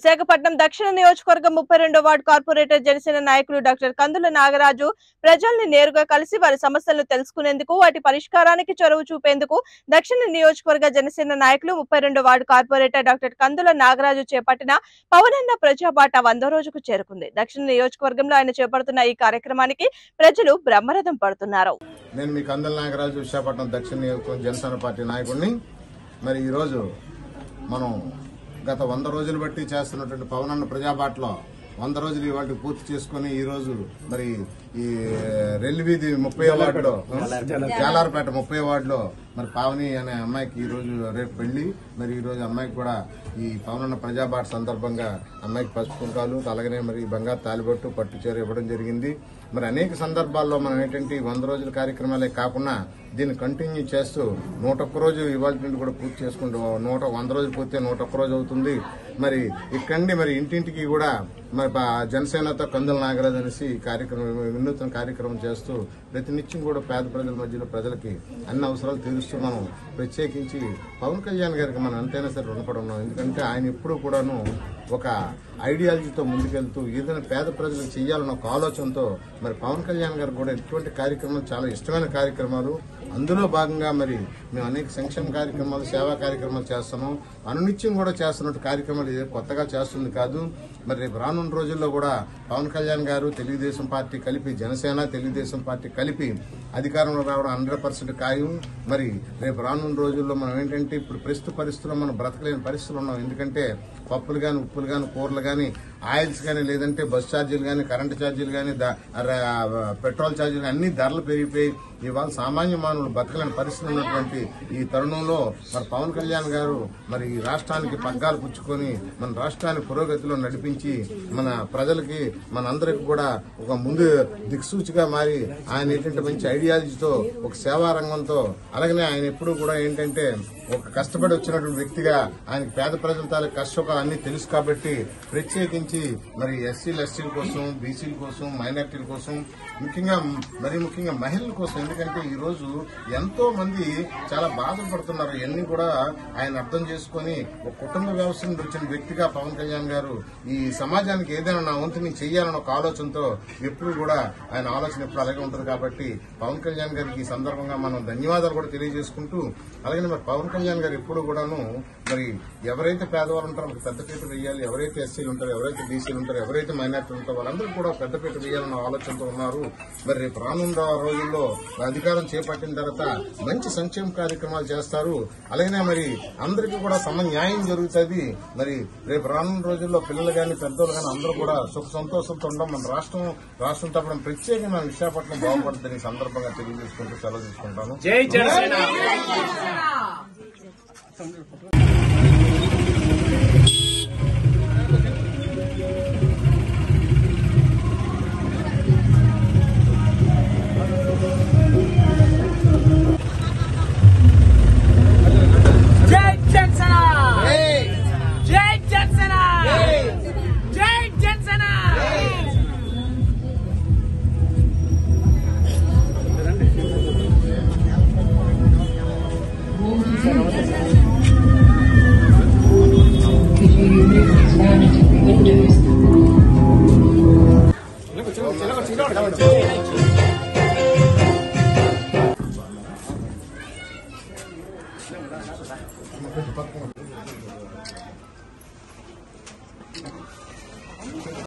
విశాఖపట్నం దక్షిణ నియోజకవర్గం 32వ ward corporator Janasena నాయకులు డాక్టర్ కందుల నాగరాజు ప్రజల్ని నేరుగా కలిసి వారి సమస్యలను తెలుసుకునేందుకు వాటి పరిష్కారానికి చొరవ చూపేందుకు దక్షిణ నియోజకవర్గ జనసేన నాయకులు 32వ ward corporator doctor Kandula Nagaraju చేపట్టిన పవనన్న ప్రజాబాట 100వ రోజుకు చేరుకుంది. దక్షిణ నియోజకవర్గంలో ఆయన చేపడుతున్న ఈ కార్యక్రమానికి ప్రజలు బ్రహ్మరథం పడుతున్నారు. నేను మీ కందుల నాగరాజు విశాఖపట్నం దక్షిణ నియోజకవర్గం జనసేన పార్టీ నాయకుడిని. మరి ఈ రోజు మనం గత 100 రోజులు బట్టి చేస్తున్నటువంటి పవనన్న ప్రజాబాటలో 100 రోజులు ఇవాళ పూర్తి చేసుకుని ఈ రోజు మరి ఈ రెల్లివీధి 30వ వార్డులో జాలార్పేట 30వ వార్డులో మరి పావని అనే అమ్మాయికి ఈ రోజు రేపు పెళ్లి. మరి ఈ రోజు అమ్మాయికి కూడా ఈ పవనన్న ప్రజాబాట సందర్భంగా అమ్మాయికి పసుపు కుంకాలు అలాగనే మరి బంగారు తాలిబొట్టు పట్టు చీర ఇవ్వడం జరిగింది. మరి అనేక సందర్భాల్లో మనం ఏంటంటే 100 రోజుల కార్యక్రమాలే కాకుండా దీన్ని కంటిన్యూ చేస్తూ 101 రోజు ఇవాళ నుండి కూడా పూర్తి చేసుకుంటూ 100 రోజులు పూర్తి 101 రోజు అవుతుంది. మరి ఇక్కడి మరి ఇంటింటికి కూడా మరి జనసేనతో కందుల నాగరాజు అనేసి కార్యక్రమం వినూత్న కార్యక్రమం చేస్తూ ప్రతినిత్యం కూడా పేద ప్రజల మధ్యలో ప్రజలకి అన్ని అవసరాలు తీరుస్తూ మనం ప్రత్యేకించి పవన్ కళ్యాణ్ గారికి మనం ఎంతైనా సరే రుణపడి ఉన్నాం. ఎందుకంటే ఆయన ఎప్పుడూ కూడాను ఒక ఐడియాలజీతో ముందుకెళ్తూ ఏదైనా పేద ప్రజలకు చేయాలన్న ఒక ఆలోచనతో మరి పవన్ కళ్యాణ్ గారు కూడా ఇటువంటి కార్యక్రమాలు చాలా ఇష్టమైన కార్యక్రమాలు. అందులో భాగంగా మరి మేము అనేక సంక్షేమ కార్యక్రమాలు సేవా కార్యక్రమాలు చేస్తున్నాం. అనునిత్యం కూడా చేస్తున్నట్టు కార్యక్రమాలు ఇదే కొత్తగా చేస్తుంది కాదు. మరి రేపు రానున్న రోజుల్లో కూడా పవన్ కళ్యాణ్ గారు తెలుగుదేశం పార్టీ కలిపి జనసేన తెలుగుదేశం పార్టీ కలిపి అధికారంలో రావడం 100% ఖాయం. మరి రేపు రానున్న రోజుల్లో మనం ఏంటంటే ఇప్పుడు ప్రస్తుత పరిస్థితుల్లో మనం బ్రతకలేని పరిస్థితులు ఉన్నాం. ఎందుకంటే పప్పులు కానీ ఉప్పులు కానీ కూరలు కానీ ఆయిల్స్ కానీ లేదంటే బస్ ఛార్జీలు కానీ కరెంటు ఛార్జీలు కానీ పెట్రోల్ ఛార్జీలు అన్ని ధరలు పెరిగిపోయి ఇవాళ సామాన్య మానవులు బతకలేని పరిస్థితి ఉన్నటువంటి ఈ తరుణంలో మరి పవన్ కళ్యాణ్ గారు మరి ఈ రాష్ట్రానికి పగ్గాలు పుచ్చుకొని మన రాష్ట్రాన్ని పురోగతిలో నడిపించి మన ప్రజలకి మనందరికి కూడా ఒక ముందు దిక్సూచిగా మారి ఆయన ఏంటంటే మంచి ఐడియాలజీతో ఒక సేవా రంగంతో అలాగనే ఆయన ఎప్పుడూ కూడా ఏంటంటే ఒక కష్టపడి వచ్చినటువంటి వ్యక్తిగా ఆయనకి పేద ప్రజల తాలూకు కష్టసుఖాలు అన్ని తెలుసు కాబట్టి ప్రత్యేకించి మరి ఎస్సీల కోసం బీసీల కోసం మైనార్టీల కోసం ముఖ్యంగా మహిళల కోసం. ఎందుకంటే ఈ రోజు ఎంతో మంది చాలా బాధపడుతున్నారు. ఇవన్నీ కూడా ఆయన అర్థం చేసుకుని ఒక కుటుంబ వ్యవస్థ నుండి వచ్చిన వ్యక్తిగా పవన్ కళ్యాణ్ గారు ఈ సమాజానికి ఏదైనా నా వంతుని చెయ్యాలని ఒక ఆలోచనతో ఎప్పుడు కూడా ఆయన ఆలోచన ఎప్పుడు అలాగే ఉంటుంది. కాబట్టి పవన్ కళ్యాణ్ గారికి ఈ సందర్భంగా మనం ధన్యవాదాలు కూడా తెలియజేసుకుంటూ అలాగే మరి పవన్ కళ్యాణ్ గారు ఎప్పుడు కూడాను మరి ఎవరైతే పేదవాళ్ళు ఉంటారో వాళ్ళకి పెద్దపీట వేయాలి, ఎవరైతే ఎస్సీలు ఉంటారో ఎవరైతే బీసీలు ఉంటారో ఎవరైతే మైనార్టీలు ఉంటారో వాళ్ళందరూ కూడా పెద్దపీట వేయాలన్న ఆలోచనతో ఉన్నారు. మరి రేపు రానున్న రోజుల్లో అధికారం చేపట్టిన తర్వాత మంచి సంక్షేమ కార్యక్రమాలు చేస్తారు. అలాగే మరి అందరికీ కూడా న్యాయం జరుగుతుంది. మరి రేపు రానున్న రోజుల్లో పిల్లలు కానీ పెద్దోళ్ళు కానీ అందరూ కూడా సుఖ సంతోషంతో ఉండడం మన రాష్ట్రం తప్పడం ప్రత్యేకంగా విశాఖపట్నం బాగుపడుతుందని సందర్భంగా తెలియజేసుకుంటూ సెలవు తీసుకుంటాను. జై జనసేన.